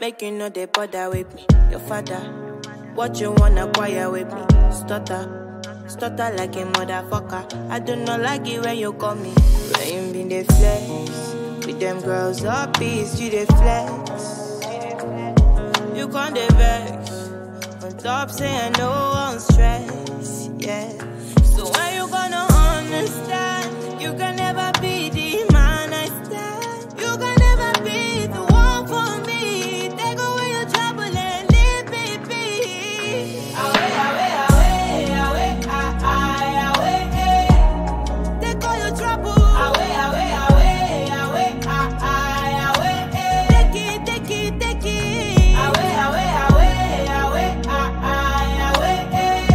make you know they bother with me. Your father, what you wanna acquire with me? Stutter like a motherfucker. I do not like it when you call me. When you been the flex, with them girls up peace, you the flex. You can't the vex. On top saying no one stress, yeah. So when you gonna understand? You can never be the man I stand. You can never be the one for me. Take away your trouble and leave me be. Away, away, away, away, away, away. Take all your trouble. Away, away, away, away, away. Take it, take it. Away, away, away, away, away.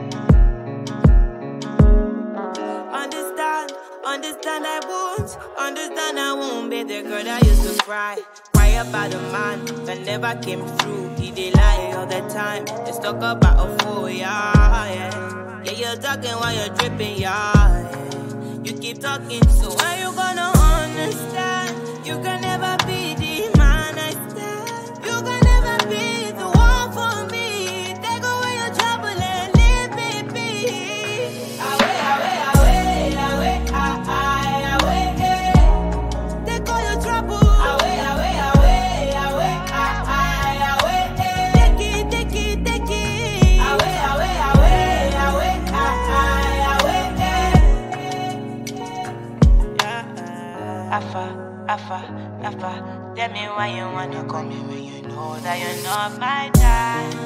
Understand I won't be the girl that used to cry about a man that never came through. He did lie all the time. Let's talk about a fool, yeah. Yeah, you're talking while you're dripping, yeah. You keep talking, so when you gonna understand? You can never be the man I stand. You can never be the one for me. Take away your trouble and leave me be. Away, away, away, away, away. Take all your trouble. Away, away, away, away, away. Take it, take it. Away, away, away, away, Afa, tell me why you wanna call me when you know that you're not my type.